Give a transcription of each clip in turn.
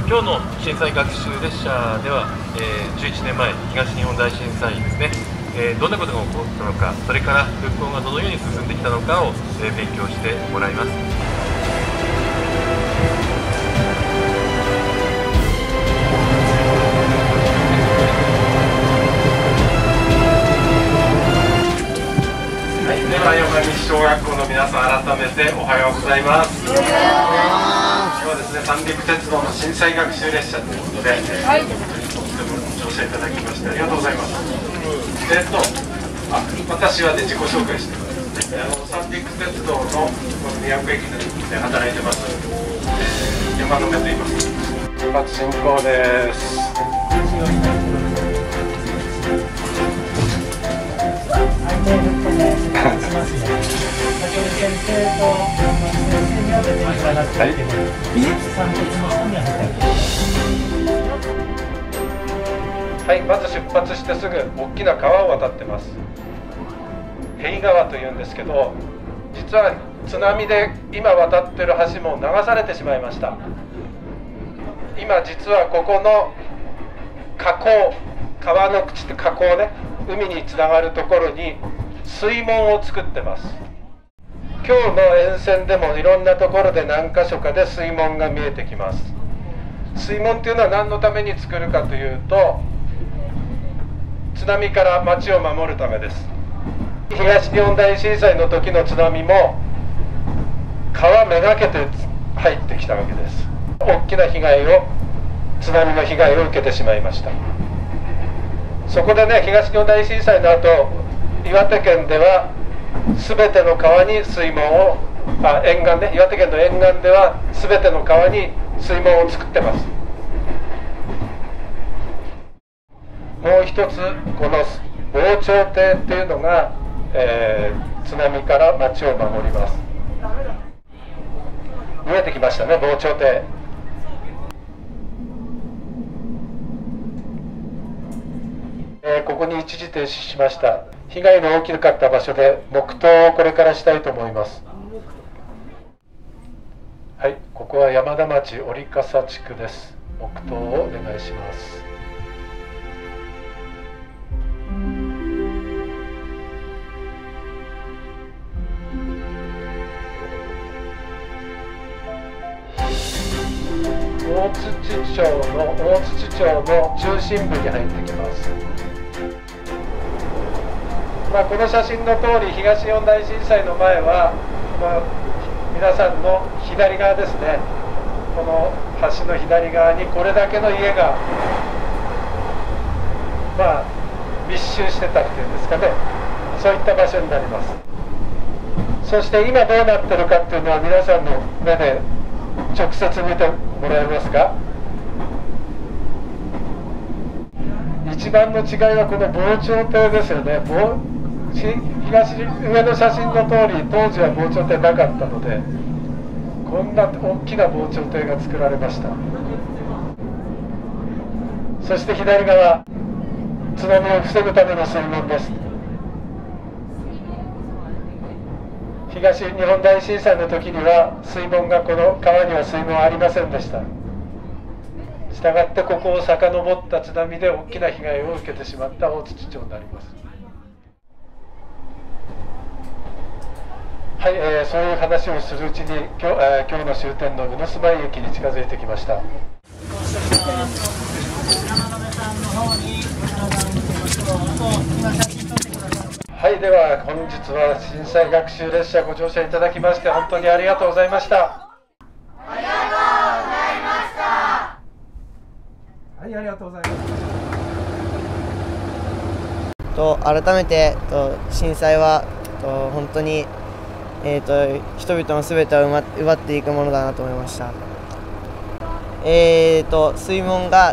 今日の震災学習列車では、11年前、東日本大震災ですね、どんなことが起こったのか、それから復興がどのように進んできたのかを、勉強してもらいます。山西小学校の皆さん、改めておはようございます。今日はですね、三陸鉄道の震災学習列車ということで、とてもご乗車いただきましてありがとうございます。私はね、自己紹介してます。三陸鉄道の宮古駅で働いてます。山野目と言います。出発進行です。はい、まず出発してすぐ大きな川を渡ってます。平川というんですけど、実は津波で今渡ってる橋も流されてしまいました。今実はここの河口、川の口って河口ね、海につながるところに水門を作ってます。今日の沿線でもいろんなところで何か所かで水門が見えてきます。水門っていうのは何のために作るかというと、津波から町を守るためです。東日本大震災の時の津波も川めがけて入ってきたわけです。大きな被害を、津波の被害を受けてしまいました。そこでね、東日本大震災の後、岩手県では全ての川に水門を、沿岸ね、岩手県の沿岸では全ての川に水門を作ってます。もう一つ、この防潮堤っていうのが、津波から町を守ります。見えてきましたね、防潮堤。ここに一時停止しました。被害の大きかった場所で黙祷をこれからしたいと思います。はい、ここは山田町折笠地区です。黙祷をお願いします。大槌町の中心部に入ってきます。この写真の通り、東日本大震災の前は、皆さんの左側ですね、この橋の左側にこれだけの家が、密集してたっていうんですかね、そういった場所になります。そして今どうなってるかっていうのは、皆さんの目で直接見てもらえますか？一番の違いはこの防潮堤ですよね。上の写真の通り、当時は防潮堤なかったので、こんな大きな防潮堤が作られました。そして左側、津波を防ぐための水門です。東日本大震災の時には水門が、この川には水門はありませんでした。したがってここを遡った津波で大きな被害を受けてしまった大槌町になります。はい、そういう話をするうちに今日の終点の鵜住居駅に近づいてきました。はい、では本日は震災学習列車ご乗車いただきまして本当にありがとうございました。 ありがとうございました。 はい、ありがとうございます。改めて震災は本当に人々のすべてを奪っていくものだなと思いました。水門が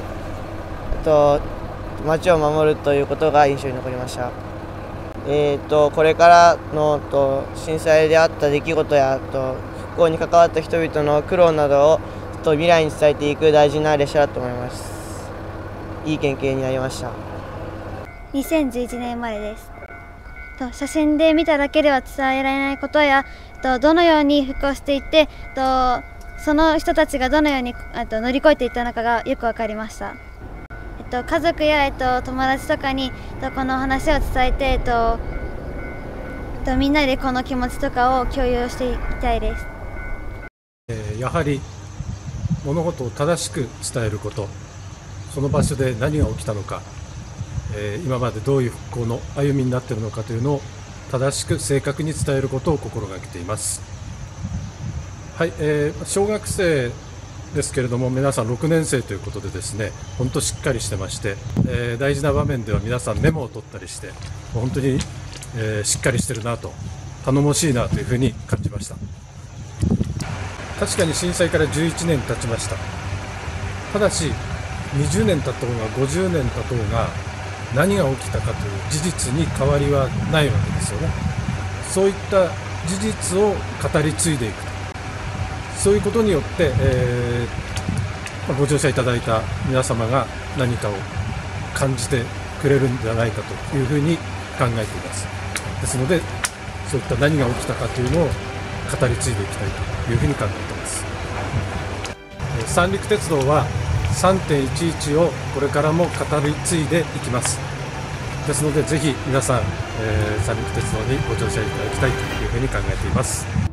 町を守るということが印象に残りました。これからの震災であった出来事や復興に関わった人々の苦労などを未来に伝えていく大事な列車だと思います。いい経験になりました。 2011年生まれです。写真で見ただけでは伝えられないことやどのように復興していってその人たちがどのように乗り越えていったのかがよく分かりました。家族や友達とかにこの話を伝えてみんなでこの気持ちとかを共有していきたいです。 やはり物事を正しく伝えること、その場所で何が起きたのか、今までどういう復興の歩みになっているのかというのを正しく正確に伝えることを心がけています。はい、小学生ですけれども、皆さん6年生ということでですね、本当しっかりしてまして、大事な場面では皆さんメモを取ったりして、本当に、しっかりしてるなと、頼もしいなというふうに感じました。確かに震災から11年経ちました。ただし20年経った方が50年経とうが何が起きたかという事実に変わりはないわけですよね。そういった事実を語り継いでいく、そういうことによって、ご乗車いただいた皆様が何かを感じてくれるんじゃないかというふうに考えています。ですので、そういった何が起きたかというのを語り継いでいきたいというふうに考えています。三陸鉄道は 3.11 をこれからも語り継いでいきます。ですので、ぜひ皆さん、三陸鉄道にご乗車いただきたいというふうに考えています。